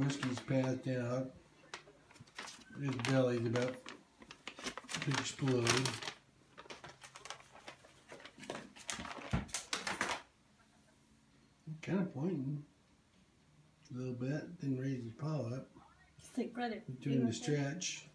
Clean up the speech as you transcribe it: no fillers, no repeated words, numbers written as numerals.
Whiskey's passed out. His belly's about to explode. Kind of pointing a little bit, then raise his paw up. Doing the stretch.